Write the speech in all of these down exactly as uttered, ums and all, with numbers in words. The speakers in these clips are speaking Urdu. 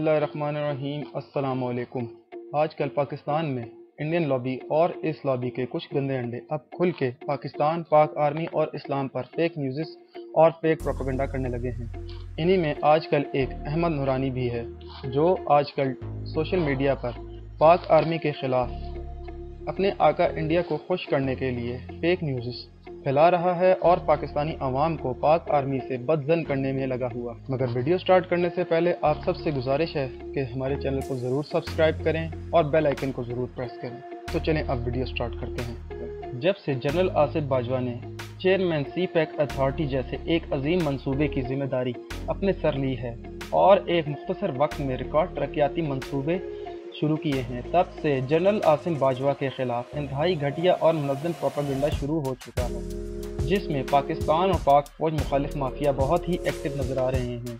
اللہ الرحمن الرحیم۔ السلام علیکم۔ آج کل پاکستان میں انڈین لابی اور اس لابی کے کچھ گندے انڈے اب کھل کے پاکستان، پاک آرمی اور اسلام پر فیک نیوزز اور فیک پروپیگنڈا کرنے لگے ہیں۔ انہی میں آج کل ایک احمد نورانی بھی ہے جو آج کل سوشل میڈیا پر پاک آرمی کے خلاف اپنے آقا انڈیا کو خوش کرنے کے لیے فیک نیوزز پھیلا رہا ہے اور پاکستانی عوام کو پاک آرمی سے بدظن کرنے میں لگا ہوا۔ مگر ویڈیو سٹارٹ کرنے سے پہلے آپ سب سے گزارش ہے کہ ہمارے چینل کو ضرور سبسکرائب کریں اور بیل آئیکن کو ضرور پریس کریں۔ تو چلیں اب ویڈیو سٹارٹ کرتے ہیں۔ جب سے جنرل آصف باجوہ نے چیئرمین سی پیک اتھارٹی جیسے ایک عظیم منصوبے کی ذمہ داری اپنے سر لی ہے اور ایک مختصر وقت میں ریکارڈ ترقیاتی منصوبے شروع کیے ہیں، تب سے جنرل آصف باجوہ کے خلاف انتہائی گھٹیا اور منظم پروپیگنڈا شروع ہو چکا ہے، جس میں پاکستان اور پاک فوج مخالف مافیا بہت ہی ایکٹیو نظر آ رہے ہیں۔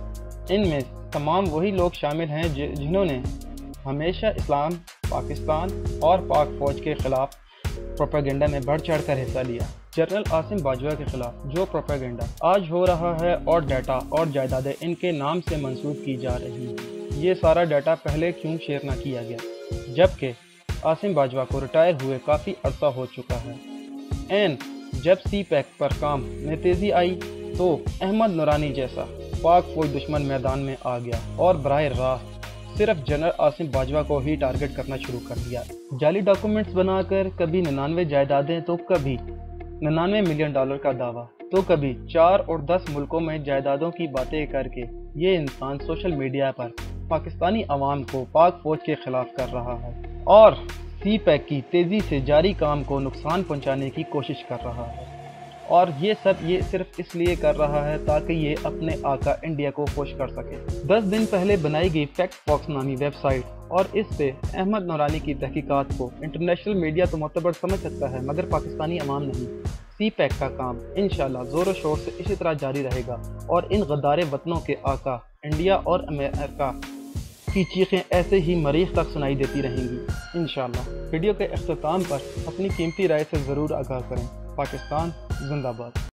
ان میں تمام وہی لوگ شامل ہیں جنہوں نے ہمیشہ اسلام، پاکستان اور پاک فوج کے خلاف پروپیگنڈا میں بڑھ چڑھ کر حصہ لیا۔ جنرل آصف باجوہ کے خلاف جو پروپیگنڈا آج ہو رہا ہے اور ڈیٹا اور جائیدادیں ان کے نام سے منسوب کی جا رہی ہیں، یہ سارا ڈیٹا پہلے کیوں شیئر نہ کیا گیا، جبکہ آصف باجوہ کو ریٹائر ہوئے کافی عرصہ ہو چکا ہے۔ این جب سی پیک پر کام میں تیزی آئی تو احمد نورانی جیسا پاک فوج دشمن میدان میں آ گیا اور براہ راست صرف جنرل آصف باجوہ کو ہی ٹارگٹ کرنا شروع کر دیا۔ جعلی ڈاکومنٹس بنا کر کبھی ننانوے جائیدادیں تو کبھی ننانوے ملین ڈالر کا دعویٰ تو کبھی چار اور دس ملکوں میں جائیدادوں کی باتیں کر کے یہ انسان سوشل میڈیا پر پاکستانی عوام کو پاک فوج کے خلاف کر رہا ہے اور سی پیک کی تیزی سے جاری کام کو نقصان پہنچانے کی کوشش کر رہا ہے، اور یہ سب یہ صرف اس لیے کر رہا ہے تاکہ یہ اپنے آقا انڈیا کو خوش کر سکے۔ دس دن پہلے بنائی گئی فیکٹ فاکس نامی ویب سائٹ اور اس سے احمد نورانی کی تحقیقات کو انٹرنیشنل میڈیا تو معتبر سمجھ سکتا ہے، مگر پاکستانی عوام نہیں۔ سی پیک کا کام انشاءاللہ زور و شور سے اسی طرح جاری رہے گا اور ان غدار وطنوں کے آقا انڈیا اور امریکہ کی چیخیں ایسے ہی مریخ تک سنائی دیتی رہیں گی انشاءاللہ۔ ویڈیو کے اختتام پر اپنی قیمتی رائے سے ضرور آگاہ کریں۔ پاکستان زندہ باد۔